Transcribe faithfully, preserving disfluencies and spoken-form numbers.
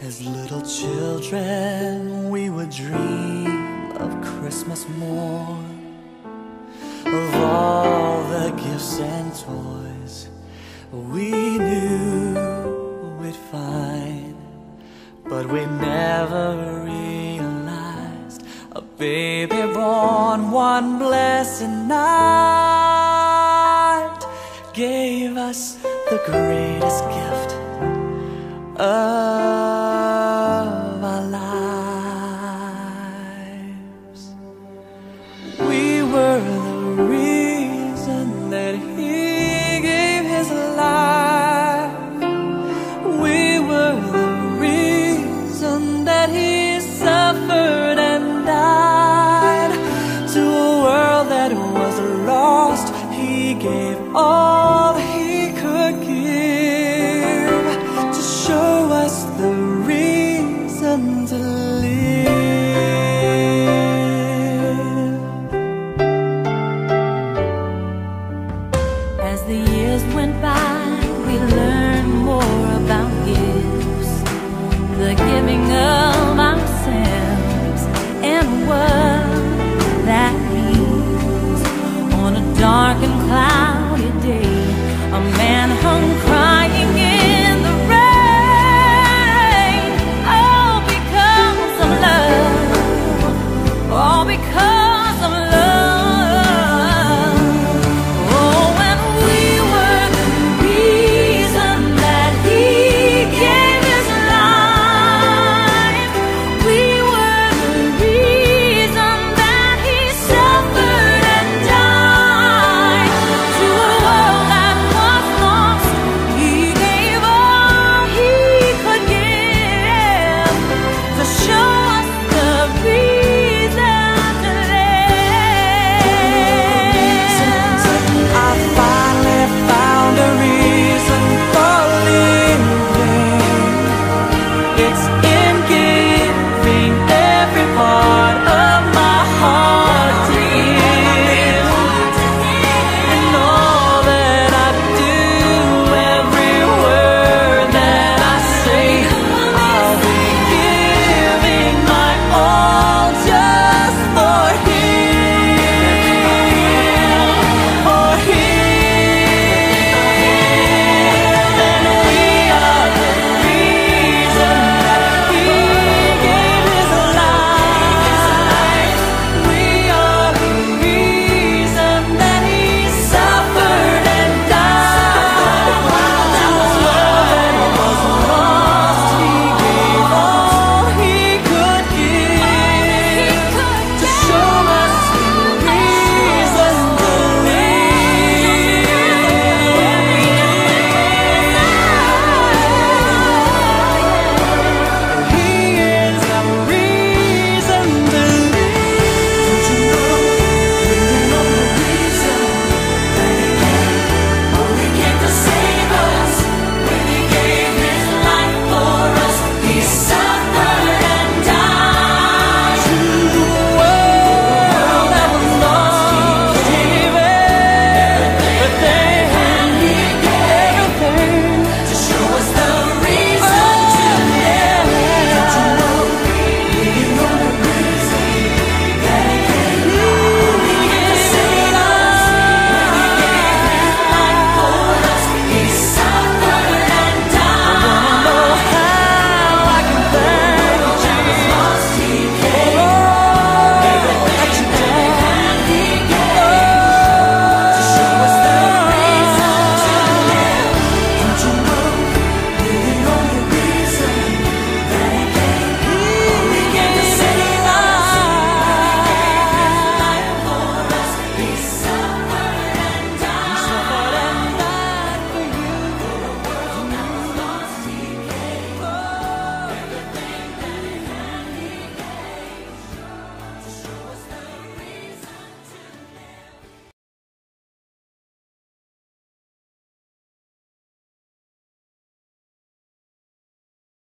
As little children, we would dream of Christmas morn, of all the gifts and toys we knew we'd find. But we never realized a baby born one blessed night gave us the greatest gift of our lives. We were the reason that He gave His life. We were the reason that He suffered and died. To a world that was lost, He gave all